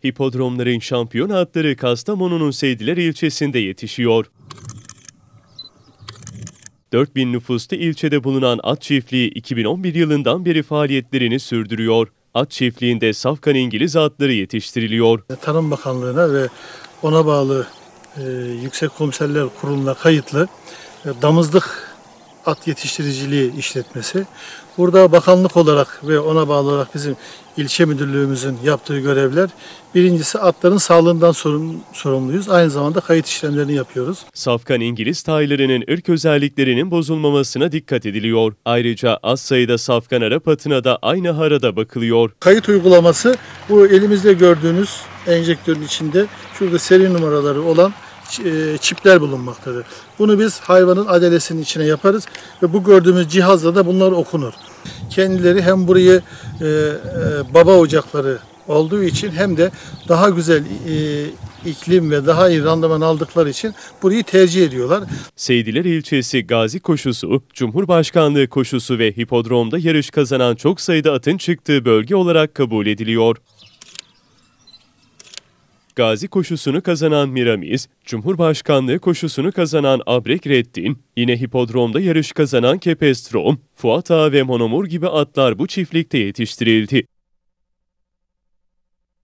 Hipodromların şampiyon atları Kastamonu'nun Seydiler ilçesinde yetişiyor. 4000 nüfuslu ilçede bulunan at çiftliği 2011 yılından beri faaliyetlerini sürdürüyor. At çiftliğinde safkan İngiliz atları yetiştiriliyor. Tarım Bakanlığı'na ve ona bağlı Yüksek Komiserler Kurulu'na kayıtlı damızlık at yetiştiriciliği işletmesi. Burada bakanlık olarak ve ona bağlı olarak bizim ilçe müdürlüğümüzün yaptığı görevler, birincisi atların sağlığından sorumluyuz. Aynı zamanda kayıt işlemlerini yapıyoruz. Safkan İngiliz taylarının ırk özelliklerinin bozulmamasına dikkat ediliyor. Ayrıca az sayıda safkan Arap atına da aynı harada bakılıyor. Kayıt uygulaması bu elimizde gördüğünüz enjektörün içinde şurada seri numaraları olan çipler bulunmaktadır. Bunu biz hayvanın adelesinin içine yaparız ve bu gördüğümüz cihazla da bunlar okunur. Kendileri hem burayı baba ocakları olduğu için hem de daha güzel iklim ve daha iyi randıman aldıkları için burayı tercih ediyorlar. Seydiler ilçesi Gazi Koşusu, Cumhurbaşkanlığı koşusu ve hipodromda yarış kazanan çok sayıda atın çıktığı bölge olarak kabul ediliyor. Gazi koşusunu kazanan Miramiz, Cumhurbaşkanlığı koşusunu kazanan Abrek Reddin, yine hipodromda yarış kazanan Kepestrom, Fuat Ağa ve Monomur gibi atlar bu çiftlikte yetiştirildi.